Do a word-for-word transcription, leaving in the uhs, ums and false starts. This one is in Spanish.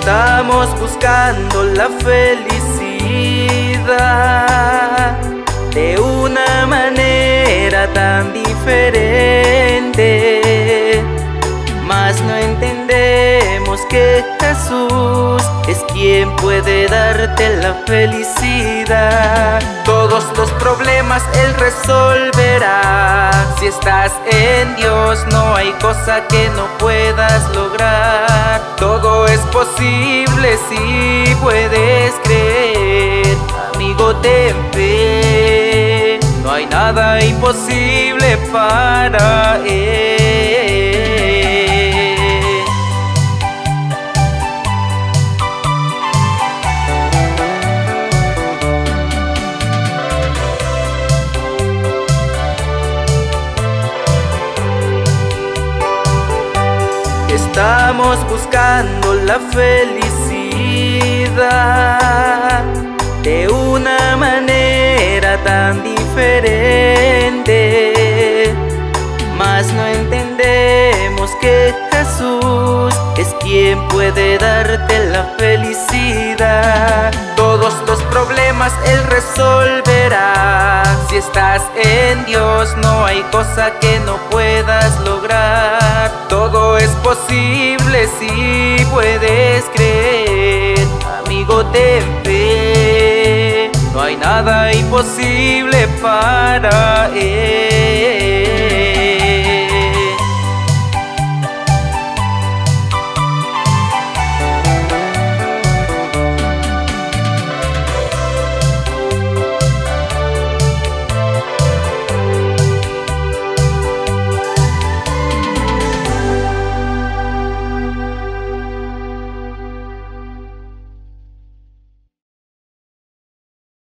Estamos buscando la felicidad de una manera tan diferente, mas no entendemos que Jesús es quien puede darte la felicidad. Todos los problemas Él resolverá. Si estás en Dios, no hay cosa que no puedas lograr. Todo es posible si puedes creer. Amigo, ten fe, no hay nada imposible para Él. Estamos buscando la felicidad de una manera tan diferente, mas no entendemos que Jesús es quien puede darte la felicidad. Todos los problemas Él resolverá. Si estás en Dios, no hay cosa que no puedas lograr. Todo es posible si puedes creer. Amigo, ten fe, no hay nada imposible para Él.